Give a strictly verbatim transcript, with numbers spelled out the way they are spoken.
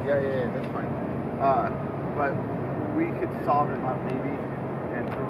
Yeah, yeah, yeah, that's fine. Uh, but we could solve it, my baby, and throw